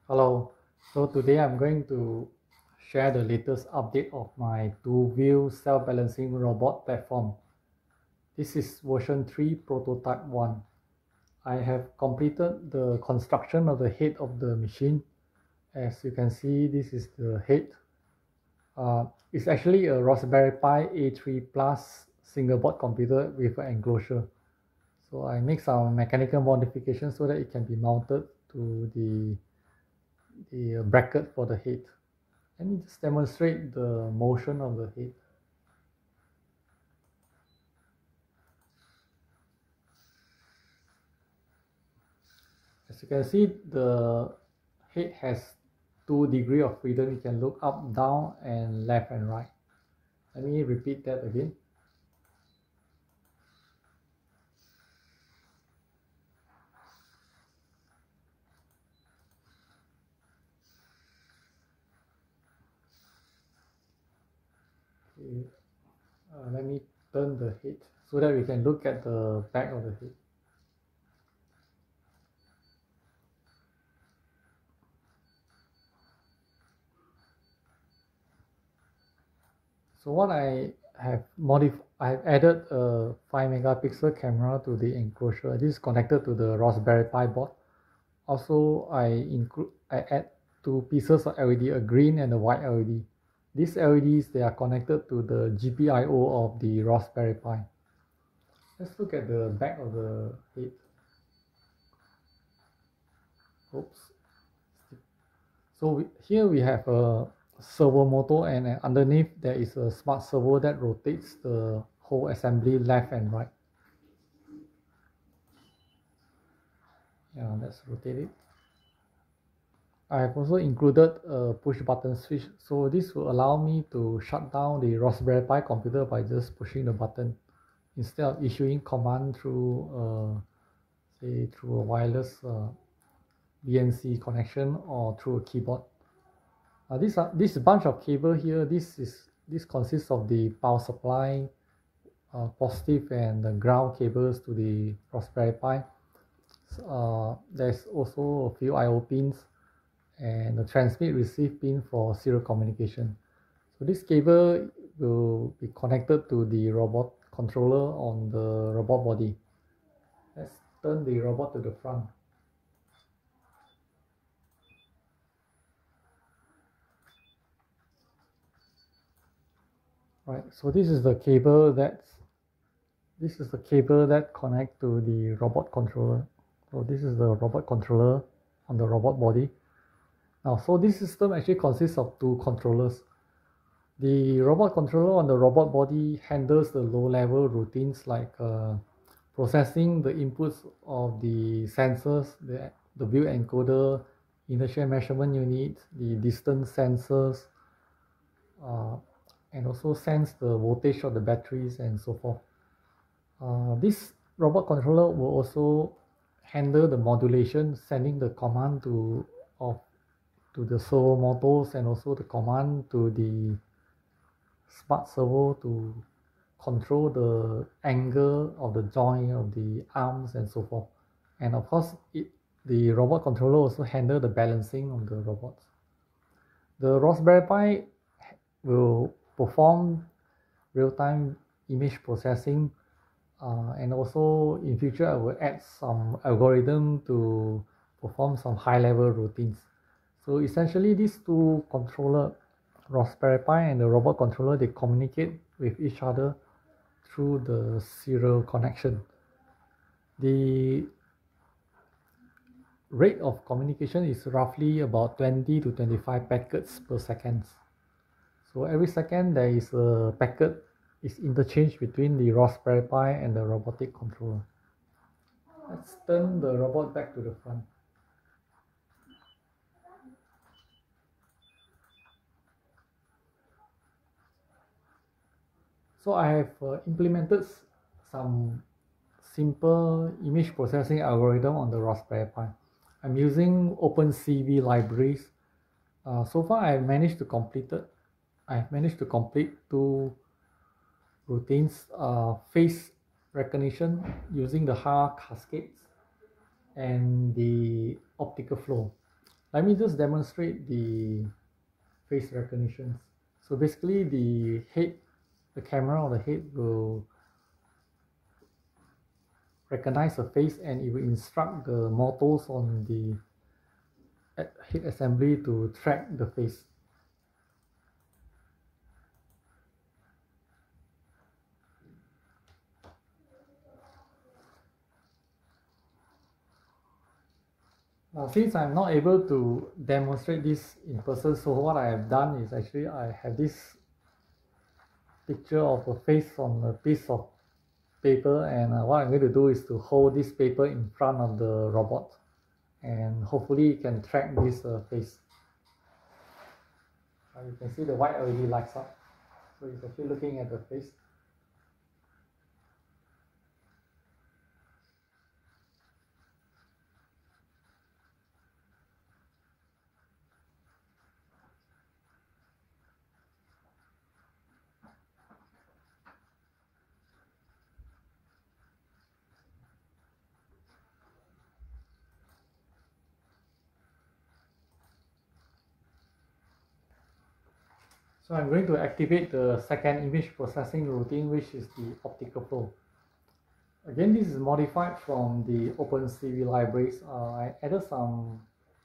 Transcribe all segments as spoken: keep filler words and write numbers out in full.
Hello, so today I'm going to share the latest update of my two-wheel self-balancing robot platform. This is version three prototype one. I have completed the construction of the head of the machine. As you can see, this is the head. Uh, it's actually a Raspberry Pi A three Plus single board computer with an enclosure. So I make some mechanical modifications so that it can be mounted to the the bracket for the head. Let me just demonstrate the motion of the head. As you can see, the head has two degrees of freedom. You can look up, down, and left and right. Let me repeat that again. Okay. Uh, let me turn the head so that we can look at the back of the head. So what I have modified, I have added a five megapixel camera to the enclosure. This is connected to the Raspberry Pi board. Also, I include I add two pieces of L E D, a green and a white L E D. These L E Ds, they are connected to the G P I O of the Raspberry Pi. Let's look at the back of the head. Oops. So we, here we have a servo motor, and uh, underneath there is a smart servo that rotates the whole assembly left and right. Yeah, let's rotate it. I have also included a push button switch, so this will allow me to shut down the Raspberry Pi computer by just pushing the button instead of issuing command through uh, say through a wireless uh, B N C connection or through a keyboard. Uh, this uh, this bunch of cable here, this is this consists of the power supply, uh, positive and the ground cables to the Raspberry Pi. Uh, there's also a few I O pins and the transmit receive pin for serial communication. So this cable will be connected to the robot controller on the robot body. Let's turn the robot to the front. Right, so this is the cable that's this is the cable that connect to the robot controller. So this is the robot controller on the robot body. Now, so this system actually consists of two controllers. The robot controller on the robot body handles the low-level routines like uh, processing the inputs of the sensors, the, the view encoder, inertial measurement unit, the distance sensors, uh, and also sense the voltage of the batteries and so forth. Uh, this robot controller will also handle the modulation, sending the command to of to the servo motors and also the command to the smart servo to control the angle of the joint of the arms and so forth. And of course, it, the robot controller also handle the balancing of the robots. The Raspberry Pi will perform real-time image processing, uh, and also in future I will add some algorithm to perform some high-level routines. So essentially these two controller, Raspberry Pi and the robot controller, they communicate with each other through the serial connection. The rate of communication is roughly about twenty to twenty-five packets per second. So every second there is a packet is interchanged between the Raspberry Pi and the robotic controller. Let's turn the robot back to the front. So I have uh, implemented some simple image processing algorithm on the Raspberry Pi. I'm using OpenCV libraries. Uh, so far, I've managed to complete it. I've managed to complete two routines: uh, face recognition using the H A R cascades and the optical flow. Let me just demonstrate the face recognition. So basically the head, the camera or the head will recognize the face and it will instruct the motors on the head assembly to track the face. Now, since I'm not able to demonstrate this in person, so what I have done is actually I have this picture of a face on a piece of paper, and uh, what I'm going to do is to hold this paper in front of the robot, and hopefully it can track this uh, face. Uh, you can see the white L E D lights up, so it's actually looking at the face. So I'm going to activate the second image processing routine, which is the optical flow. Again, this is modified from the OpenCV libraries. Uh, I added some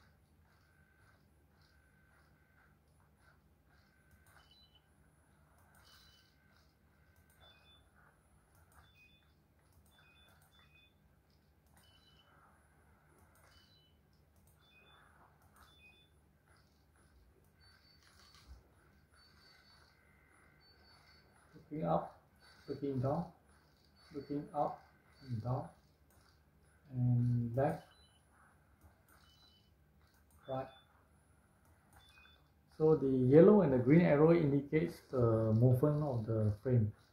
looking up, looking down, looking up and down, and left, right. So the yellow and the green arrow indicates the movement of the frame.